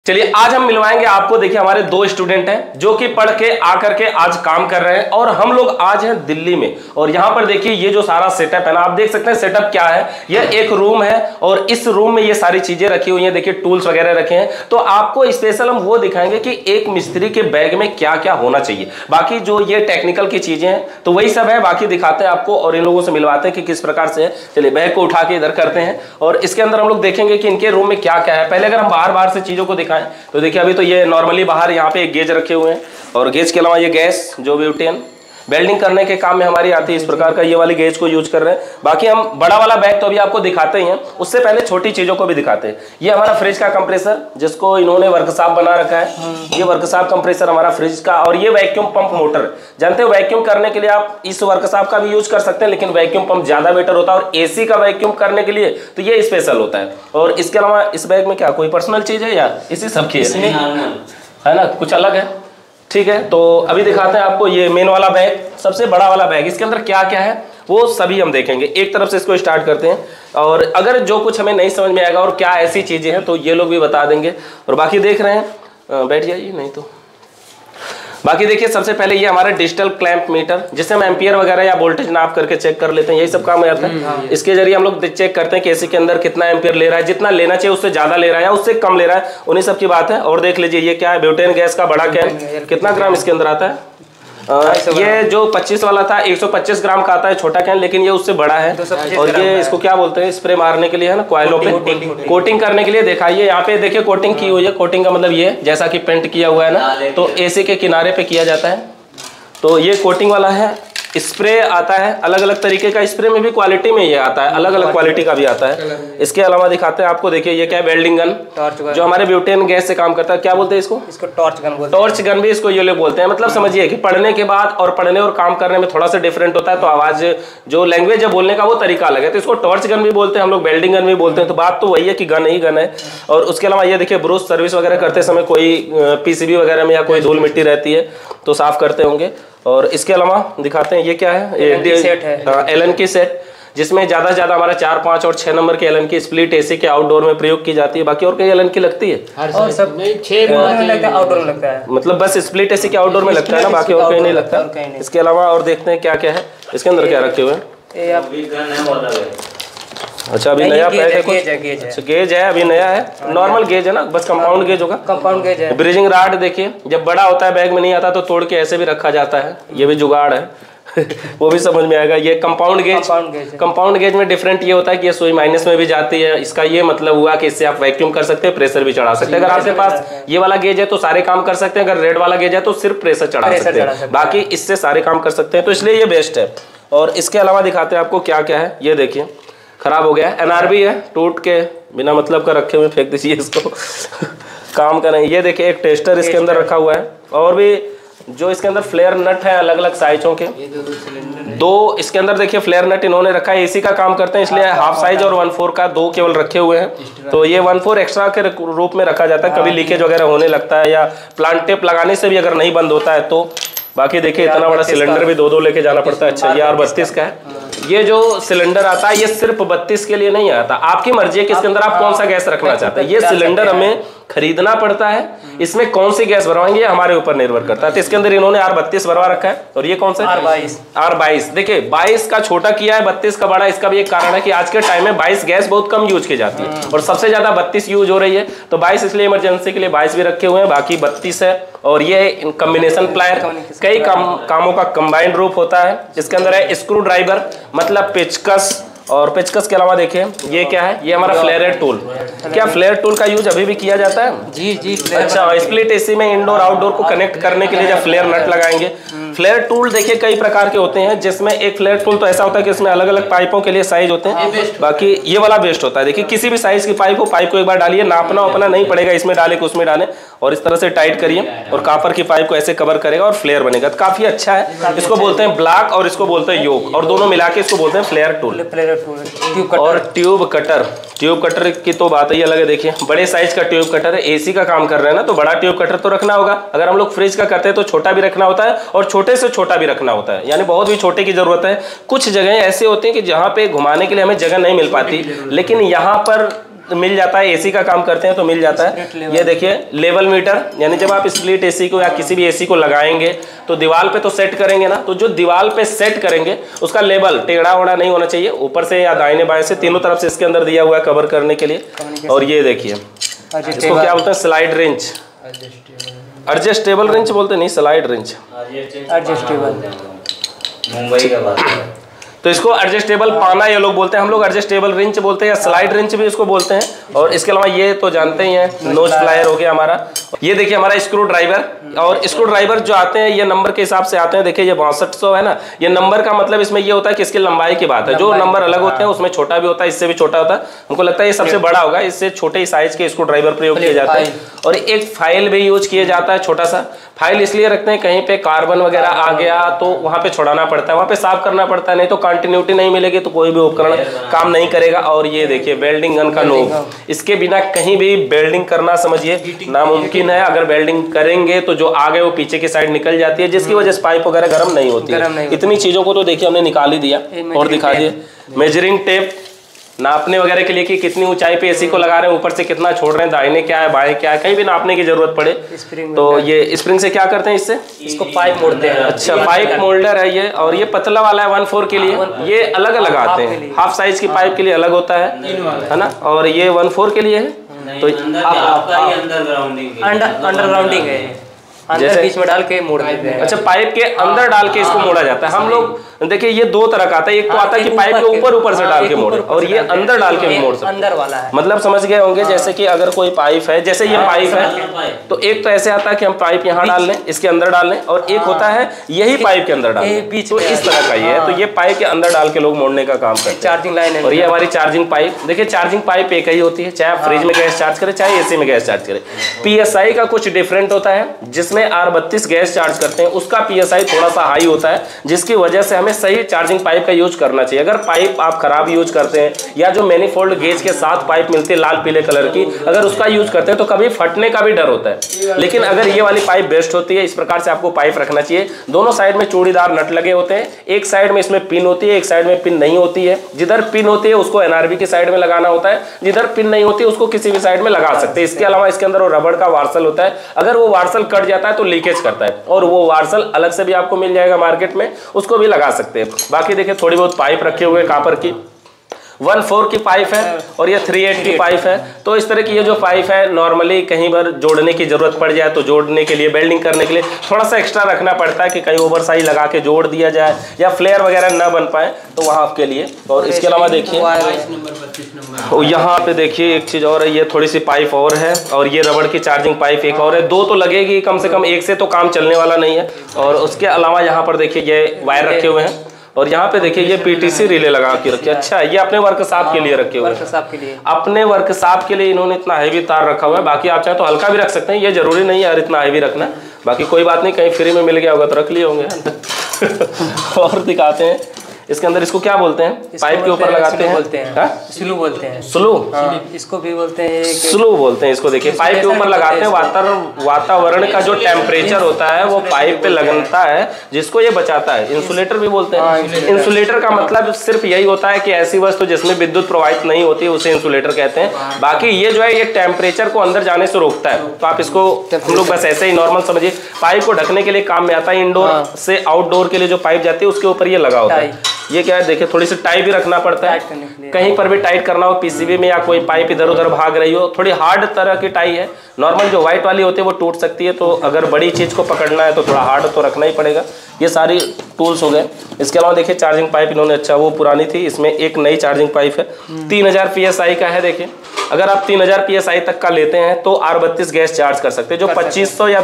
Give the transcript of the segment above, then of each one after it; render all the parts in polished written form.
चलिए आज हम मिलवाएंगे आपको। देखिए हमारे दो स्टूडेंट हैं जो कि पढ़ के आकर के आज काम कर रहे हैं और हम लोग आज हैं दिल्ली में। और यहाँ पर देखिए ये जो सारा सेटअप है ना, आप देख सकते हैं सेटअप क्या है। यह एक रूम है और इस रूम में ये सारी चीजें रखी हुई हैं। देखिए टूल्स वगैरह रखे हैं। तो आपको स्पेशल हम वो दिखाएंगे कि एक मिस्त्री के बैग में क्या क्या होना चाहिए। बाकी जो ये टेक्निकल की चीजें हैं तो वही सब है, बाकी दिखाते हैं आपको और इन लोगों से मिलवाते हैं कि किस प्रकार से है। चलिए बैग को उठा के इधर करते हैं और इसके अंदर हम लोग देखेंगे कि इनके रूम में क्या क्या है। पहले अगर हम बाहर से चीजों को दिखाएं तो देखिए अभी तो ये नॉर्मली बाहर यहाँ पे एक गेज रखे हुए हैं और गेज के अलावा ये गैस जो ब्यूटेन वेल्डिंग करने के काम में हमारी आती है। इस प्रकार का ये वाली गेज को यूज कर रहे हैं। बाकी हम बड़ा वाला बैग तो अभी आपको दिखाते ही हैं, उससे पहले छोटी चीजों को भी दिखाते हैं। ये हमारा फ्रिज का कंप्रेसर जिसको इन्होंने वर्कशॉप बना रखा है। ये वर्कशॉप कंप्रेसर हमारा फ्रिज का। और ये वैक्यूम पंप मोटर, जानते हो वैक्यूम करने के लिए आप इस वर्कशॉप का भी यूज कर सकते हैं, लेकिन वैक्यूम पंप ज्यादा बेटर होता है। और एसी का वैक्यूम करने के लिए तो ये स्पेशल होता है। और इसके अलावा इस बैग में क्या कोई पर्सनल चीज है या इसी सब की है ना, कुछ अलग है? ठीक है, तो अभी दिखाते हैं आपको ये मेन वाला बैग, सबसे बड़ा वाला बैग। इसके अंदर क्या क्या है वो सभी हम देखेंगे। एक तरफ से इसको स्टार्ट करते हैं और अगर जो कुछ हमें नहीं समझ में आएगा और क्या ऐसी चीजें हैं तो ये लोग भी बता देंगे। और बाकी देख रहे हैं, बैठ जाइए नहीं तो। बाकी देखिए सबसे पहले ये हमारा डिजिटल क्लैंप मीटर जिससे हम एम्पियर वगैरह या वोल्टेज नाप करके चेक कर लेते हैं। यही सब काम हो जाता है। इसके जरिए हम लोग चेक करते हैं कि एसी के अंदर कितना एम्पियर ले रहा है, जितना लेना चाहिए उससे ज्यादा ले रहा है या उससे कम ले रहा है, उन्हीं सब की बात है। और देख लीजिए ये क्या है, ब्यूटेन गैस का बड़ा कैन, कितना ग्राम इसके अंदर आता है? ये जो 25 वाला था 125 ग्राम का आता है छोटा कैन, लेकिन ये उससे बड़ा है। और ये इसको क्या बोलते हैं, स्प्रे मारने के लिए है ना, कॉइलों पे कोटिंग करने के लिए। दिखाइए यहाँ पे देखिए कोटिंग की हुई है। कोटिंग का मतलब ये जैसा कि पेंट किया हुआ है ना, तो एसी के किनारे पे किया जाता है। तो ये कोटिंग वाला है। स्प्रे आता है अलग अलग तरीके का, स्प्रे में भी क्वालिटी में ये आता है, अलग अलग क्वालिटी का भी आता है। इसके अलावा दिखाते हैं आपको, देखिए ये क्या है, वेल्डिंग गन जो हमारे ब्यूटेन गैस से काम करता है। क्या बोलते हैं इसको? टॉर्च गन बोलते हैं। टॉर्च गन भी इसको ये लोग बोलते हैं। मतलब समझिए कि पढ़ने के बाद और पढ़ने और काम करने में थोड़ा सा डिफरेंट होता है। तो आवाज जो लैंग्वेज है बोलने का वो तरीका अलग है, तो इसको टॉर्च गन भी बोलते हैं, हम लोग वेल्डिंग गन भी बोलते हैं। तो बात तो वही है कि गन ही गन है। और उसके अलावा ये देखिए ब्रूस, सर्विस वगैरह करते समय कोई पीसीबी वगैरह में या कोई धूल मिट्टी रहती है तो साफ करते होंगे। और इसके अलावा दिखाते हैं ये क्या है, एलन की सेट जिसमें ज्यादा से ज्यादा हमारा 4, 5 और 6 नंबर के एलन की स्प्लिट एसी के आउटडोर में प्रयोग की जाती है। बाकी और कई एलन की लगती है और सब 6 में लगता है, आउटडोर में लगता है। मतलब बस स्प्लिट एसी के आउटडोर में लगता है ना, बाकी और कहीं नहीं लगता। इसके अलावा और देखते हैं क्या क्या है इसके अंदर, क्या रखे हुए हैं। अच्छा अभी नया पैक है कुछ? अच्छा गेज है, अभी नया है, नॉर्मल गेज है ना, बस कंपाउंड गेज होगा। कंपाउंड गेज है। ब्रिजिंग राड देखिए जब बड़ा होता है बैग में नहीं आता तो तोड़ के ऐसे भी रखा जाता है, ये भी जुगाड़ है। वो भी समझ में आएगा। ये कंपाउंड गेज, कंपाउंड गेज में डिफरेंट ये होता है कि ये सुई माइनस में भी जाती है। इसका ये मतलब हुआ कि इससे आप वैक्यूम कर सकते हैं, प्रेशर भी चढ़ा सकते हैं। अगर आपके पास ये वाला गेज है तो सारे काम कर सकते हैं, अगर रेड वाला गेज है तो सिर्फ प्रेशर चढ़ा सकते हैं, बाकी इससे सारे काम कर सकते हैं। तो इसलिए ये बेस्ट है। और इसके अलावा दिखाते हैं आपको क्या क्या है। ये देखिए खराब हो गया है, एनआरबी है, टूट के बिना मतलब का रखे हुए, फेंक दीजिए इसको। काम का नहीं। ये देखिए एक टेस्टर इसके अंदर रखा हुआ है। और भी जो इसके अंदर फ्लेयर नट है अलग अलग साइजों के, दो इसके अंदर देखिए फ्लेयर नट इन्होंने रखा है। एसी का काम करते हैं इसलिए हाफ साइज और 1/4 का दो केवल रखे हुए हैं। तो ये 1/4 एक्स्ट्रा के रूप में रखा जाता है, कभी लीकेज वगैरह होने लगता है या प्लांट टेप लगाने से भी अगर नहीं बंद होता है तो। बाकी देखिए इतना बड़ा सिलेंडर भी दो लेके जाना पड़ता है। अच्छा ये R32 का है। ये जो सिलेंडर आता है ये सिर्फ 32 के लिए नहीं आता, आपकी मर्जी है कि इसके अंदर आप कौन सा गैस रखना चाहते हैं। ये सिलेंडर हमें खरीदना पड़ता है, इसमें कौन सी गैस भरवाएंगे हमारे ऊपर निर्भर करता है। तो इसके अंदर इन्होंने R32 भरवा रखा है। और ये कौन सा है? R22। देखिए 22 का छोटा किया है, 32 का बड़ा। इसका भी एक कारण है कि आज के टाइम में 22 गैस बहुत कम यूज की जाती है और सबसे ज्यादा 32 यूज हो रही है। तो 22 इसलिए इमरजेंसी के लिए 22 भी रखे हुए हैं, बाकी 32 है। और ये कॉम्बिनेशन प्लायर, कई कामों का कंबाइंड रूप होता है। इसके अंदर है स्क्रू ड्राइवर मतलब पेचकस। और पेचकस के अलावा देखिए ये क्या है, ये हमारा फ्लेयर टूल। क्या फ्लेयर टूल का यूज अभी भी किया जाता है? जी। अच्छा स्प्लिट एसी में इंडोर आउटडोर को कनेक्ट करने के लिए जब फ्लेयर नट लगाएंगे। फ्लेयर टूल देखिए कई प्रकार के होते हैं, जिसमें एक फ्लेयर टूल तो ऐसा होता है कि इसमें अलग अलग पाइपों के लिए साइज होते हैं। बाकी ये वाला बेस्ट होता है। देखिए किसी भी साइज की पाइप हो, पाइप को एक बार डालिए, नापना अपना नहीं पड़ेगा, इसमें डाले कि उसमें डालें, और इस तरह से टाइट करिए और कापर की पाइप को ऐसे कवर करेगा और फ्लेयर बनेगा। तो काफी अच्छा है। इसको बोलते हैं ब्लॉक और इसको बोलते हैं योक, और दोनों मिला के इसको बोलते हैं फ्लेयर टूल। और ट्यूब कटर, ट्यूब कटर की तो बात ही अलग है। देखिए बड़े साइज का ट्यूब कटर है, एसी का काम कर रहे हैं ना, तो बड़ा ट्यूब कटर तो रखना होगा। अगर हम लोग फ्रिज का करते हैं तो छोटा भी रखना होता है और छोटे से छोटा भी रखना होता है, यानी बहुत भी छोटे की जरूरत है। कुछ जगह ऐसे होते हैं कि जहाँ पे घुमाने के लिए हमें जगह नहीं मिल पाती, लेकिन यहाँ पर मिल जाता है, एसी का काम करते हैं तो मिल जाता है। ये देखिए लेवल मीटर, यानी जब आप स्प्लिट एसी को या किसी भी एसी को लगाएंगे तो दीवार पे तो सेट करेंगे ना, तो जो दीवार पे सेट करेंगे उसका लेवल टेढ़ा ओढ़ा नहीं होना चाहिए, ऊपर से या दाहिने बाएं से तीनों तरफ से इसके अंदर दिया हुआ है कवर करने के लिए। और ये देखिए इसको क्या बोलते हैं, स्लाइड रेंच, एडजस्टेबल रेंच बोलते नहीं, स्लाइड रेंच एडजस्टेबल। मुंबई का बात है। तो इसको एडजस्टेबल पाना ये लोग बोलते हैं, हम लोग एडजस्टेबल रिंच बोलते हैं या स्लाइड रिंच भी इसको बोलते हैं। और इसके अलावा ये तो जानते ही हैं नोज प्लायर हो गया हमारा। ये देखिए हमारा स्क्रू ड्राइवर, और स्क्रू ड्राइवर जो आते हैं ये नंबर के हिसाब से आते हैं। देखिए ये 6200 है ना, ये नंबर का मतलब इसमें ये होता है कि इसकी लंबाई की बात है, जो नंबर अलग होते हैं उसमें छोटा भी होता है, इससे भी छोटा होता है। हमको लगता है ये सबसे बड़ा होगा, इससे छोटे साइज के स्क्रू ड्राइवर प्रयोग किए जाते हैं। और एक फाइल भी यूज किया जाता है, छोटा सा फाइल इसलिए रखते हैं कहीं पे कार्बन वगैरह आ गया तो वहां पे छुड़ाना पड़ता है, वहां पे साफ करना पड़ता है, नहीं तो कंटिन्यूटी नहीं मिलेगी तो कोई भी उपकरण काम नहीं करेगा। और ये देखिए वेल्डिंग गन का नोब, इसके बिना कहीं भी वेल्डिंग करना समझिए नामुमकिन है। अगर वेल्डिंग करेंगे तो जो आगे वो पीछे की साइड निकल जाती है, जिसकी वजह से पाइप वगैरह गर्म नहीं होती है। इतनी चीजों को तो देखिए हमने निकाल ही दिया। और दिखा दिए मेजरिंग टेप, नापने वगैरह के लिए कि कितनी ऊंचाई पे एसी को लगा रहे हैं, ऊपर से कितना छोड़ रहे हैं, दाहिने क्या है बाएं क्या है, कहीं भी नापने की जरूरत पड़े तो ये स्प्रिंग से क्या करते हैं, इससे इसको पाइप मोड़ते हैं। अच्छा पाइप मोल्डर है ये। और ये पतला वाला है 1/4 के लिए, ये अलग अलग आते हैं, हाफ साइज की पाइप के लिए अलग होता है ना, और ये 1/4 के लिए है। तो अंडरग्राउंडिंग है, अंदर बीच में डाल के मोड़ देते हैं। अच्छा पाइप के अंदर डाल के इसको मोड़ा जाता है। हम लोग देखिए ये दो तरह का आता है, एक तो आता है कि पाइप के ऊपर से डाल के मोड़े, और ये अंदर डाल के भी मोड़ सकते हैं। अंदर वाला है, मतलब समझ गए होंगे। जैसे कि अगर कोई पाइप है, जैसे ये पाइप है तो एक तो ऐसे आता है कि हम पाइप यहाँ डाल लें, इसके अंदर डाल लें, और एक होता है यही पाइप के अंदर डाल लें, तो इस तरह का ये है। तो ये पाइप के अंदर डाल के लोग मोड़ने का काम करते हैं। चार्जिंग लाइन है, और ये हमारी चार्जिंग पाइप। देखिए चार्जिंग पाइप एक ही होती है, चाहे आप फ्रिज में गैस चार्ज करें चाहे एसी में गैस चार्ज करें। PSI का कुछ डिफरेंट होता है, जिसमें R32 गैस चार्ज करते हैं उसका PSI थोड़ा सा हाई होता है, जिसकी वजह से हमें सही चार्जिंग पाइप का यूज करना चाहिए। अगर पाइप आप खराब यूज करते हैं या जो मैनीफोल्ड गेज के साथ पाइप मिलती है लाल पीले कलर की, अगर उसका यूज करते हैं तो कभी फटने का भी डर होता है। लेकिन अगर ये वाली पाइप बेस्ट होती है, इस प्रकार से आपको पाइप रखना चाहिए। दोनों साइड में चूड़ीदार नट लगे होते हैं, एक साइड में इसमें पिन होती है, एक साइड में पिन नहीं होती है। जिधर पिन होती है उसको NRB की साइड में लगाना होता है, जिधर पिन नहीं होती है उसको किसी भी साइड में लगा सकते हैं। इसके अलावा इसके अंदर वो रबड़ का वार्सल होता है, अगर वो वार्सल कट जाता है तो लीकेज करता है, और वो वार्सल अलग से भी आपको मिल जाएगा मार्केट में, उसको भी लगा सकते हैं। बाकी देखिए थोड़ी बहुत पाइप रखे हुए कापर की, 1/4 की पाइप है और ये 3/8 की पाइप है। तो इस तरह की ये जो पाइप है नॉर्मली कहीं पर जोड़ने की जरूरत पड़ जाए तो जोड़ने के लिए, वेल्डिंग करने के लिए थोड़ा सा एक्स्ट्रा रखना पड़ता है कि कहीं ओवर साइज लगा के जोड़ दिया जाए या फ्लेयर वगैरह ना बन पाए, तो वहाँ आपके लिए। और इसके अलावा देखिए यहाँ पे देखिए एक चीज़ और है, ये थोड़ी सी पाइप और है, और ये रबड़ की चार्जिंग पाइप एक और है। दो तो लगेगी कम से कम, एक से तो काम चलने वाला नहीं है। और उसके अलावा यहाँ पर देखिए ये वायर रखे हुए हैं, और यहाँ पे देखिए ये PTC रिले लगा के रखे। अच्छा ये अपने वर्कशॉप के लिए रखे हुए हैं, अपने वर्कशॉप के लिए इन्होंने इतना हैवी तार रखा हुआ है। बाकी आप चाहे तो हल्का भी रख सकते हैं, ये जरूरी नहीं है यार इतना हैवी रखना। बाकी कोई बात नहीं, कहीं फ्री में मिल गया होगा तो रख लिए होंगे। और दिखाते हैं इसके अंदर, इसको क्या बोलते हैं, पाइप के ऊपर लगाते हैं, स्लू बोलते हैं, स्लू इसको भी बोलते हैं, स्लू बोलते हैं इसको। देखिए पाइप के ऊपर लगाते हैं, वातावरण का जो टेम्परेचर होता है वो पाइप पे लगता है, जिसको ये बचाता है। इंसुलेटर भी बोलते हैं। इंसुलेटर का मतलब सिर्फ यही होता है कि ऐसी वस्तु जिसमें विद्युत प्रवाहित नहीं होती है उसे इंसुलेटर कहते हैं। बाकी ये जो है ये टेम्परेचर को अंदर जाने से रोकता है। तो आप इसको हम लोग बस ऐसे ही नॉर्मल समझिए, पाइप को ढकने के लिए काम में आता है। इंडोर से आउटडोर के लिए जो पाइप जाती है उसके ऊपर ये लगा होता है। ये क्या है देखिए, थोड़ी सी टाइट भी रखना पड़ता है, कहीं पर भी टाइट करना हो, PCB में या कोई पाइप इधर उधर भाग रही हो। थोड़ी हार्ड तरह की टाई है, नॉर्मल जो व्हाइट वाली होती है वो टूट सकती है, तो अगर बड़ी चीज़ को पकड़ना है तो थोड़ा हार्ड तो रखना ही पड़ेगा। ये सारी टूल्स हो गए। इसके अलावा देखिए चार्जिंग पाइप इन्होंने, अच्छा वो पुरानी थी, इसमें एक नई चार्जिंग पाइप है, 3000 PSI का है। देखिए अगर आप 3000 PSI तक का लेते हैं तो R32 गैस चार्ज कर सकते हैं। जो 2500 या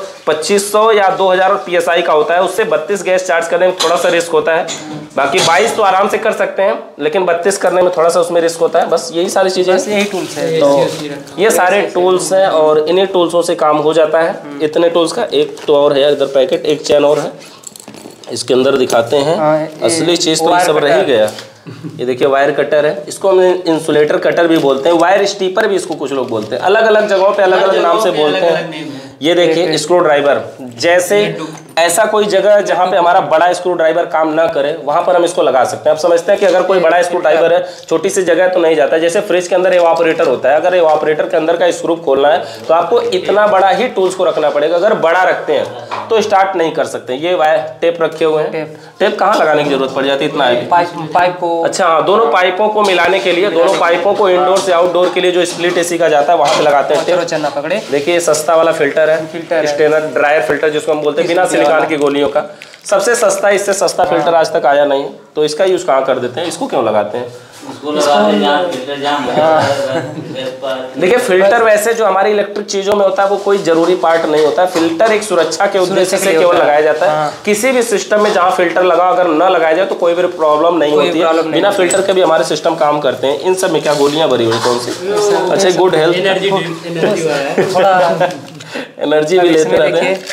2000 PSI का होता है उससे 32 गैस चार्ज करने में थोड़ा सा रिस्क होता है। बाकी 22 तो आराम से कर सकते हैं, लेकिन 32 करने में थोड़ा सा उसमें रिस्क होता है। बस यही सारी चीज़ें, यही टूल्स है। तो ये सारे टूल्स हैं और इन्हीं टूल्सों से काम हो जाता है। इतने टूल्स का एक तो और है इधर पैकेट, एक चैन और है इसके अंदर दिखाते हैं। असली चीज़ तो ये सब रह ही गया। ये देखिए वायर कटर है, इसको हम इंसुलेटर कटर भी बोलते हैं, वायर स्टीपर भी इसको कुछ लोग बोलते हैं, अलग अलग जगहों पे अलग अलग नाम से बोलते हैं। ये देखिए स्क्रू ड्राइवर, जैसे ऐसा कोई जगह जहाँ पे हमारा बड़ा स्क्रू ड्राइवर काम ना करे वहाँ पर हम इसको लगा सकते हैं। आप समझते हैं कि अगर कोई बड़ा स्क्रू ड्राइवर है, छोटी सी जगह तो नहीं जाता। जैसे फ्रिज के अंदर इवापोरेटर होता है, अगर इवापोरेटर के अंदर का स्क्रू खोलना है तो आपको इतना बड़ा ही टूल्स को रखना पड़ेगा। अगर बड़ा रखते हैं तो स्टार्ट नहीं कर सकते। ये टेप रखे हुए हैं, टेप कहाँ लगाने की जरूरत पड़ जाती है इतना है पाइप को। अच्छा हाँ, दोनों पाइपों को मिलाने के लिए, दोनों पाइपों को इंडोर से आउटडोर के लिए जो स्प्लिट एसी का जाता है वहाँ पे लगाते हैं टेप। चन्ना पकड़े। देखिए सस्ता वाला फिल्टर है, स्टेनर ड्रायर फिल्टर जिसको हम बोलते हैं, बिना सिलिकॉन की गोलियों का। सबसे सस्ता, इससे सस्ता फिल्टर आज तक आया नहीं, तो इसका यूज कहाँ कर देते हैं, इसको क्यों लगाते हैं? देखिए फिल्टर वैसे जो हमारी इलेक्ट्रिक चीजों में होता है वो कोई जरूरी पार्ट नहीं होता है। फिल्टर एक सुरक्षा के उद्देश्य से केवल लगाया जाता है। किसी भी सिस्टम में जहाँ फिल्टर लगा अगर न लगाया जाए तो कोई भी प्रॉब्लम नहीं होती है। बिना फिल्टर के भी हमारे सिस्टम काम करते हैं। इन सब में क्या गोलियां भरी हुई कौन सी? अच्छा, गुड हेल्थ, एनर्जी भी लेते रहते हैं।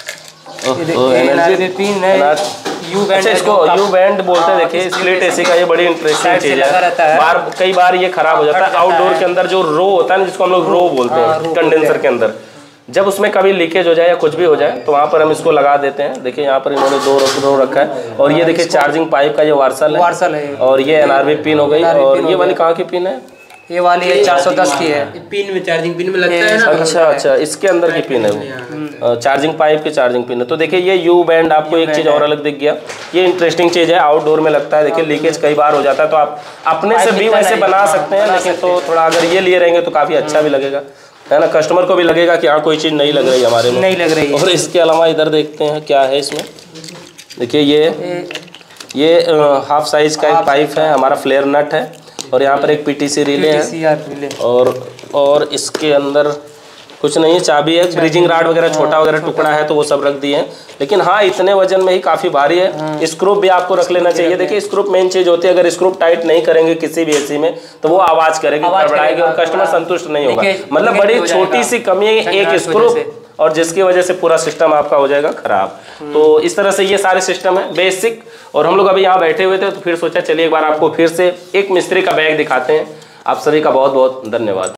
अच्छा, इसको यू बैंड बोलते हैं। देखिए स्प्लिट एसी का ये बड़ी इंटरेस्टिंग चीज है। कई बार ये खराब हो जाता है। आउटडोर के अंदर जो रो होता है ना, जिसको हम लोग रो बोलते हैं, कंडेंसर के अंदर, जब उसमें कभी लीकेज हो जाए या कुछ भी हो जाए तो वहाँ पर हम इसको लगा देते हैं। देखिए यहाँ पर इन्होंने 2 रो रखा है। और ये देखिए चार्जिंग पाइप का ये वार्सल है। और ये NRV पिन हो गई। और ये वाली कहाँ की पिन है? ये वाली है 410 की है। पिन में, चार्जिंग पिन में लगता है ना। अच्छा, इसके अंदर की पिन है वो, चार्जिंग पाइप की चार्जिंग पिन है। तो देखिए ये यू बैंड आपको एक चीज़ और अलग दिख गया। ये इंटरेस्टिंग चीज़ है, आउटडोर में लगता है। देखिए लीकेज कई बार हो जाता है तो आप अपने से भी वैसे बना सकते हैं, लेकिन तो थोड़ा अगर ये लिए रहेंगे तो काफ़ी अच्छा भी लगेगा, है ना। कस्टमर को भी लगेगा कि हाँ कोई चीज़ नहीं लग रही हमारे में, नहीं लग रही। और इसके अलावा इधर देखते हैं क्या है इसमें। देखिए ये हाफ साइज का एक पाइप है, हमारा फ्लेयर नट है। और यहाँ पर एक PTC रिले है। और इसके अंदर कुछ नहीं है, चाबी है, ब्रिजिंग राड वगैरह छोटा वगैरह टुकड़ा है तो वो सब रख दिए हैं। लेकिन हाँ, इतने वजन में ही काफ़ी भारी है। स्क्रू भी आपको रख लेना चाहिए। देखिए स्क्रू मेन चीज़ होती है। अगर स्क्रू टाइट नहीं करेंगे किसी भी एसी में तो वो आवाज़ करेगी, गड़बड़ाएगी और कस्टमर संतुष्ट नहीं होगा। मतलब बड़ी छोटी सी कमी है एक स्क्रू, और जिसकी वजह से पूरा सिस्टम आपका हो जाएगा खराब। तो इस तरह से ये सारे सिस्टम है बेसिक। और हम लोग अभी यहाँ बैठे हुए थे तो फिर सोचा चलिए एक बार आपको फिर से एक मिस्त्री का बैग दिखाते हैं। आप सभी का बहुत बहुत धन्यवाद।